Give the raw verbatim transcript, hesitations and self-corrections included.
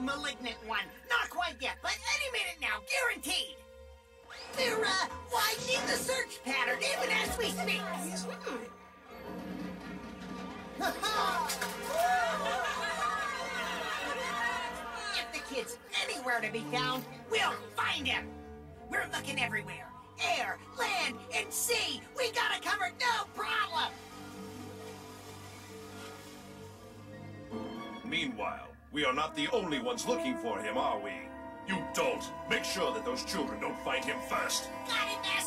malignant one. Not quite yet, but any minute now, guaranteed. They're, uh, widening the search pattern even as we speak. If the kid's anywhere to be found, we'll find him. We're looking everywhere. Air, land, and sea. We got it covered, no problem. Meanwhile, we are not the only ones looking for him, are we? You don't. Make sure that those children don't find him first. Got it, Master.